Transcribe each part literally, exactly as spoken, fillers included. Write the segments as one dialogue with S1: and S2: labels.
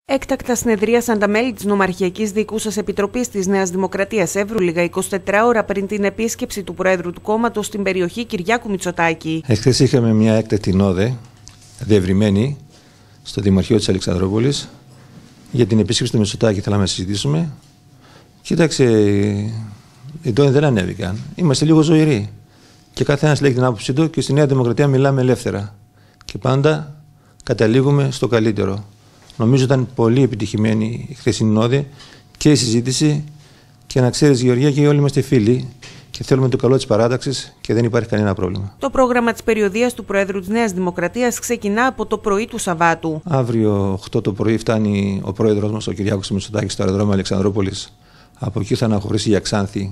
S1: Έκτακτα συνεδρίασαν τα μέλη της Νομαρχιακής Διοικούσας Επιτροπής της Νέας Δημοκρατίας Εύρουλιγα εικοσιτέσσερις ώρα πριν την επίσκεψη του Προέδρου του κόμματος στην περιοχή Κυριάκου Μητσοτάκη.
S2: Εχθές είχαμε μια έκτακτη νόδε, διευρυμένη, στο Δημαρχείο της Αλεξανδρούπολης για την επίσκεψη του Μητσοτάκη. Θέλαμε να συζητήσουμε. Κοίταξε, οι τόνοι δεν ανέβηκαν. Είμαστε λίγο ζωηροί. Και καθένας λέει την άποψή του και στη Νέα Δημοκρατία μιλάμε ελεύθερα. Και πάντα καταλήγουμε στο καλύτερο. Νομίζω ήταν πολύ επιτυχημένη η χθεσινή νόδη και η συζήτηση. Και να ξέρεις, Γεωργία, και όλοι είμαστε φίλοι και θέλουμε το καλό της παράταξης και δεν υπάρχει κανένα πρόβλημα.
S1: Το πρόγραμμα της περιοδίας του Προέδρου της Νέας Δημοκρατίας ξεκινά από το πρωί του Σαββάτου.
S2: Αύριο οκτώ το πρωί φτάνει ο πρόεδρος μας, ο Κυριάκος Μητσοτάκης, στο αεροδρόμιο Αλεξανδρούπολης. Από εκεί θα αναχωρήσει για Ξάνθη,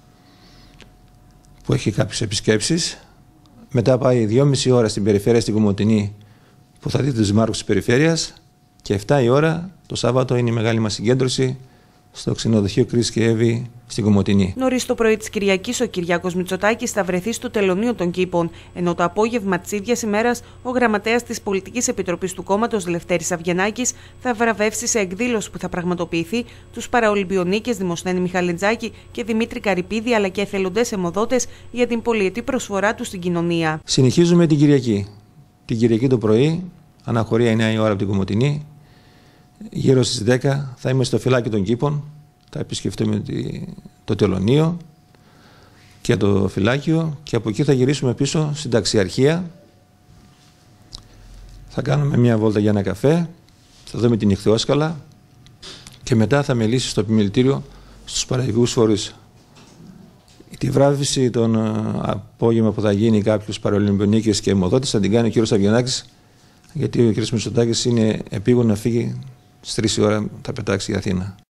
S2: που έχει κάποιες επισκέψεις. Μετά πάει δυόμιση ώρα στην περιφέρεια, στην Κομοτηνή, που θα δει τους δημάρχους της περιφέρειας. Και εφτά η ώρα το Σάββατο είναι η μεγάλη μας συγκέντρωση στο ξενοδοχείο Κρίς και Εύη στην Κομοτηνή.
S1: Νωρίς το πρωί της Κυριακής, ο Κυριάκος Μητσοτάκης θα βρεθεί στο τελωνείο των Κήπων, ενώ το απόγευμα της ίδιας ημέρας ο γραμματέας της Πολιτικής Επιτροπής του κόμματος, Λευτέρης Αυγενάκης, θα βραβεύσει σε εκδήλωση που θα πραγματοποιηθεί τους παραολυμπιονίκες Δημοσθένη Μιχαλεντζάκη και Δημήτρη Καρυπίδη, αλλά και εθελοντές αιμοδότες για την πολυετή προσφορά του στην κοινωνία.
S2: Συνεχίζουμε την Κυριακή. Την Κυριακή το πρωί, αναχωρία εννιά η ώρα από την Κομοτηνή. Γύρω στις δέκα θα είμαι στο φυλάκι των Κήπων, θα επισκεφτούμε το τελωνείο και το φυλάκιο και από εκεί θα γυρίσουμε πίσω στην ταξιαρχία. Θα κάνουμε μια βόλτα για ένα καφέ, θα δούμε την Ιχθυόσκαλα και μετά θα μιλήσει στο επιμελητήριο στους παραγωγικούς φορείς. Τη βράβευση τον απόγευμα που θα γίνει κάποιους παραολυμπιονίκες και αιμοδότες θα την κάνει ο κ. Αυγενάκης, γιατί ο κ. Μητσοτάκης είναι επίγον να φύγει. Στις τρεις η ώρα θα πετάξει η Αθήνα.